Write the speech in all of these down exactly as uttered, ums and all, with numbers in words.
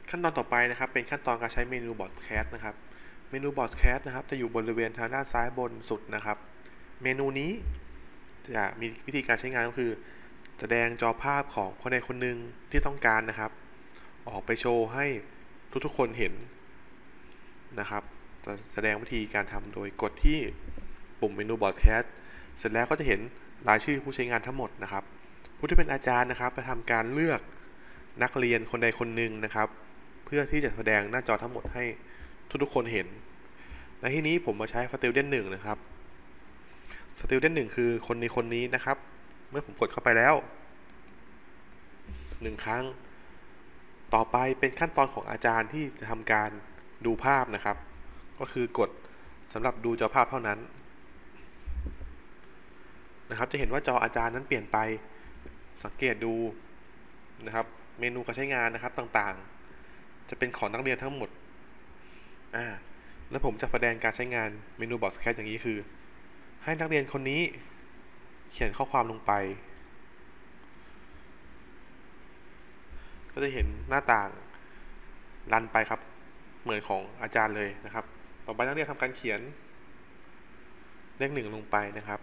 ขั้นตอนต่อไปนะครับเป็นขั้นตอนการใช้เมนูบอร์ดแคสนะครับเมนูบอร์ดแคสนะครับจะอยู่บริเวณทางด้านซ้ายบนสุดนะครับเมนูนี้จะมีวิธีการใช้งานก็คือแสดงจอภาพของคนใดคนหนึ่งที่ต้องการนะครับออกไปโชว์ให้ทุกๆคนเห็นนะครับจะแสดงวิธีการทำโดยกดที่ปุ่มเมนูบอร์ดแคสเสร็จแล้วก็จะเห็นรายชื่อผู้ใช้งานทั้งหมดนะครับผู้ที่เป็นอาจารย์นะครับจะทำการเลือกนักเรียนคนใดคนหนึ่งนะครับเพื่อที่จะแสดงหน้าจอทั้งหมดให้ทุกๆคนเห็นในที่นี้ผมมาใช้ Student หนึ่งนะครับ Student หนึ่งคือคนในคนนี้นะครับเมื่อผมกดเข้าไปแล้วหนึ่งครั้งต่อไปเป็นขั้นตอนของอาจารย์ที่จะทำการดูภาพนะครับก็คือกดสำหรับดูจอภาพเท่านั้นนะครับจะเห็นว่าจออาจารย์นั้นเปลี่ยนไปสังเกตดูนะครับเมนูการใช้งานนะครับต่างๆจะเป็นของนักเรียนทั้งหมดอ่าแล้วผมจะแสดงการใช้งานเมนูบอร์ดแคสอย่างนี้คือให้นักเรียนคนนี้เขียนข้อความลงไปก็จะเห็นหน้าต่างรันไปครับเหมือนของอาจารย์เลยนะครับต่อไปนักเรียนทำการเขียนเลขหนึ่งลงไปนะครับ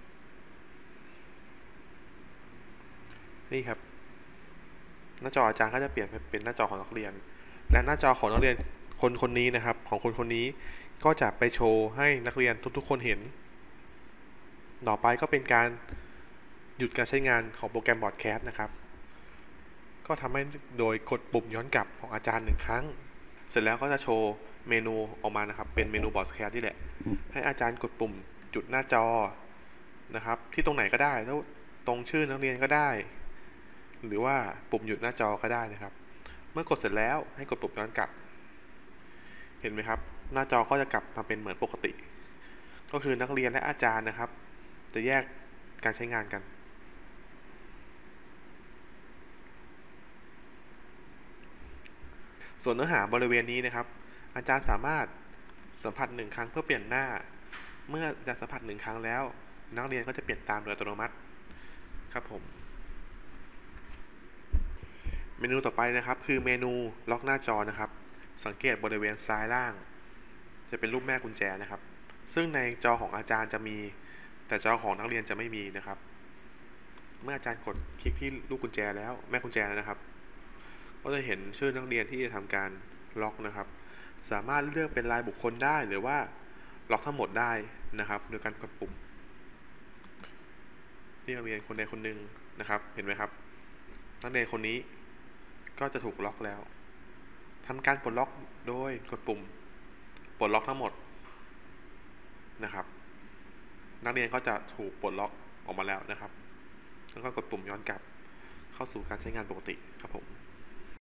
นี่ครับหน้าจออาจารย์ก็จะเปลี่ยนเป็นหน้าจอของนักเรียนและหน้าจอของนักเรียนคนคนนี้นะครับของคนคนนี้ก็จะไปโชว์ให้นักเรียนทุกๆคนเห็นต่อไปก็เป็นการหยุดการใช้งานของโปรแกรมบอร์ดแคสนะครับก็ทำให้โดยกดปุ่มย้อนกลับของอาจารย์หนึ่งครั้งเสร็จแล้วก็จะโชว์เมนูออกมานะครับเป็นเมนูบอร์ดแคสนี่แหละให้อาจารย์กดปุ่มจุดหน้าจอนะครับที่ตรงไหนก็ได้แล้วตรงชื่อนักเรียนก็ได้หรือว่าปุ่มหยุดหน้าจอก็ได้นะครับเมื่อกดเสร็จแล้วให้กดปุ่มย้อนกลับเห็นไหมครับหน้าจอก็จะกลับมาเป็นเหมือนปกติก็คือนักเรียนและอาจารย์นะครับจะแยกการใช้งานกันส่วนเนื้อหาบริเวณนี้นะครับอาจารย์สามารถสัมผัสหนึ่งครั้งเพื่อเปลี่ยนหน้าเมื่ออาจารย์สัมผัสหนึ่งครั้งแล้วนักเรียนก็จะเปลี่ยนตามโดยอัตโนมัติครับผมเมนูต่อไปนะครับคือเมนูล็อกหน้าจอนะครับสังเกตบริเวณซ้ายล่างจะเป็นรูปแม่กุญแจนะครับซึ่งในจอของอาจารย์จะมีแต่จอของนักเรียนจะไม่มีนะครับเมื่ออาจารย์กดคลิกที่ลูกกุญแจแล้วแม่กุญแจนะครับก็จะเห็นชื่อนักเรียนที่จะทำการล็อกนะครับสามารถเลือกเป็นรายบุคคลได้หรือว่าล็อกทั้งหมดได้นะครับโดยการกดปุ่มนี่นักเรียนคนใดคนหนึ่งนะครับเห็นไหมครับนักเรียนคนนี้ก็จะถูกล็อกแล้วทำการปลดล็อกโดยกดปุ่มปลดล็อกทั้งหมดนะครับนักเรียนก็จะถูกปลดล็อกออกมาแล้วนะครับแล้วก็กดปุ่มย้อนกลับเข้าสู่การใช้งานปกติครับผม